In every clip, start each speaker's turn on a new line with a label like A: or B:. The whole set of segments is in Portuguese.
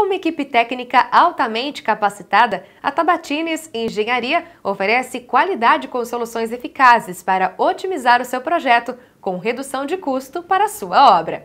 A: uma equipe técnica altamente capacitada, a Tabatines Engenharia oferece qualidade com soluções eficazes para otimizar o seu projeto, com redução de custo para a sua obra.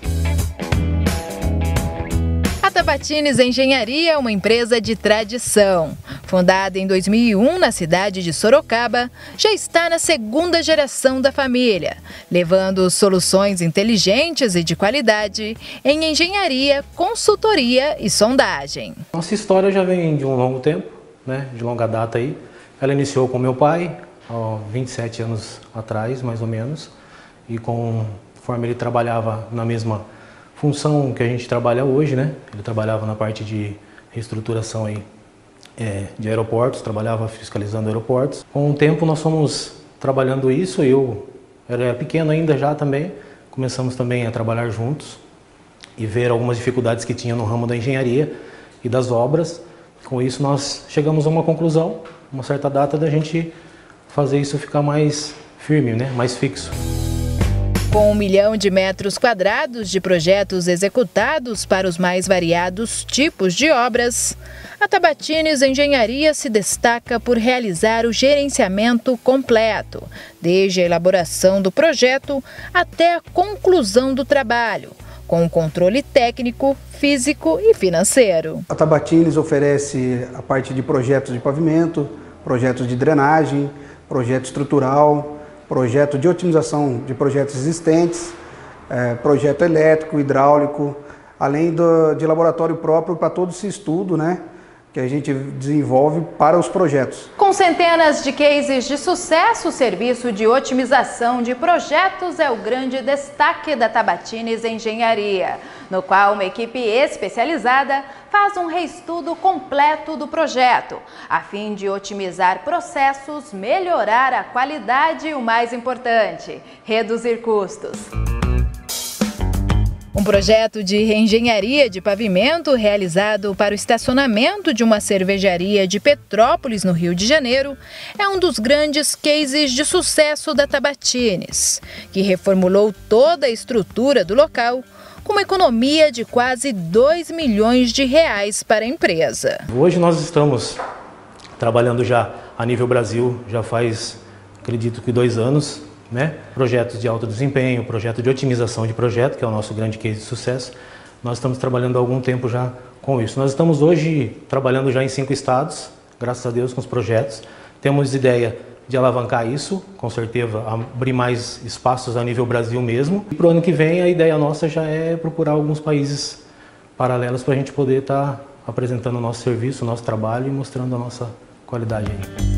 B: A Tabatines Engenharia é uma empresa de tradição. Fundada em 2001 na cidade de Sorocaba, já está na segunda geração da família, levando soluções inteligentes e de qualidade em engenharia, consultoria e sondagem.
C: Nossa história já vem de um longo tempo, de longa data aí. Ela iniciou com meu pai, há 27 anos atrás, mais ou menos, e conforme ele trabalhava na mesma função que a gente trabalha hoje, Ele trabalhava na parte de reestruturação aí, de aeroportos, trabalhava fiscalizando aeroportos. Com o tempo nós fomos trabalhando isso, eu era pequeno ainda já também, começamos também a trabalhar juntos e ver algumas dificuldades que tinha no ramo da engenharia e das obras. Com isso nós chegamos a uma conclusão, uma certa data da gente fazer isso ficar mais firme, mais fixo.
B: Com 1 milhão de metros quadrados de projetos executados para os mais variados tipos de obras, a Tabatines Engenharia se destaca por realizar o gerenciamento completo, desde a elaboração do projeto até a conclusão do trabalho, com o controle técnico, físico e financeiro.
D: A Tabatines oferece a parte de projetos de pavimento, projetos de drenagem, projeto estrutural, projeto de otimização de projetos existentes, projeto elétrico, hidráulico, além de laboratório próprio para todo esse estudo, que a gente desenvolve para os projetos.
B: Com centenas de cases de sucesso, o serviço de otimização de projetos é o grande destaque da Tabatines Engenharia, no qual uma equipe especializada faz um reestudo completo do projeto, a fim de otimizar processos, melhorar a qualidade e, o mais importante, reduzir custos. Um projeto de reengenharia de pavimento realizado para o estacionamento de uma cervejaria de Petrópolis, no Rio de Janeiro, é um dos grandes cases de sucesso da Tabatines, que reformulou toda a estrutura do local, com uma economia de quase 2 milhões de reais para a empresa.
C: Hoje nós estamos trabalhando já a nível Brasil, já faz, acredito que 2 anos, Projetos de alto desempenho, projeto de otimização de projeto, que é o nosso grande case de sucesso. Nós estamos trabalhando há algum tempo já com isso. Nós estamos hoje trabalhando já em 5 estados, graças a Deus, com os projetos. Temos ideia de alavancar isso, com certeza, abrir mais espaços a nível Brasil mesmo. E para o ano que vem, a ideia nossa já é procurar alguns países paralelos para a gente poder estar apresentando o nosso serviço, o nosso trabalho e mostrando a nossa qualidade aí.